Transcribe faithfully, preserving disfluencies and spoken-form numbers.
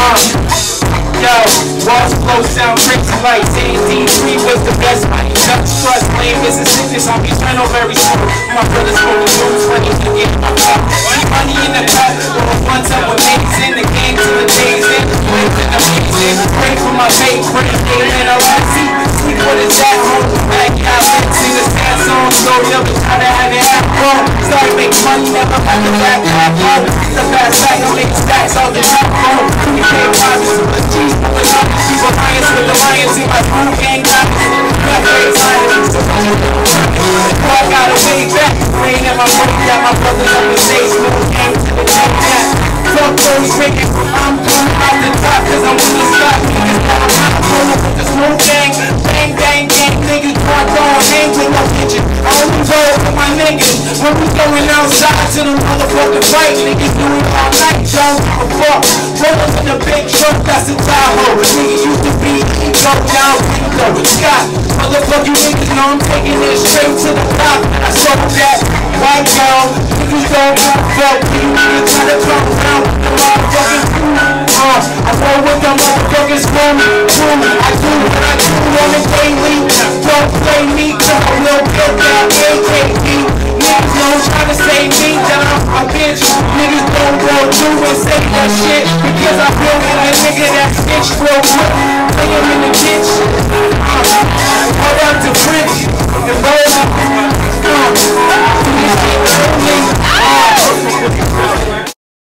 Uh, yo, walls flow sound crazy like ten D three was the best. Dutch trust, lame is a sickness. I'll be trying very soon. My brother's full of news, money to get my cup. Money in the cup, one time amazing. The game to the days in, living amazing. Pray for my faith, pray amen. I like see, see what is that home. Back out, let's sing the sad song. So never try to have it happen wrong. Started making money, never had to rap back home. The fast back, I make stacks all the time home. You can't buy me some cheese, but I'm people lions with the lions in my crew gang got it. I got a way back, rain at my way that my brothers on the stage, little game to the top that. Fuck those wicked, I'm coming out the top cause I'm in the spot, niggas got a hot corner with the smoke gang, bang bang gang, niggas parked on, hang with no kitchen. I only roll with my niggas, when we going outside to the motherfucking fight, niggas do it all night, don't give a fuck. Rollers in the big truck, that's a Tahoe, niggas used to be ego down window, Scott. Motherfuck you niggas know I'm taking it straight to the top. I saw that white girl, niggas don't give a fuck. You niggas try to come around with the motherfucking crew. Uh, I roll with the motherfuckers from crew. I do what I do on the daily. Don't play me, cause I will get that A K B. Niggas don't try to say me down, I bitch. Niggas don't go through and say that shit because I feel like a nigga that snitch real quick. Play him in the kitchen. Hold up to French and roll up. Uh,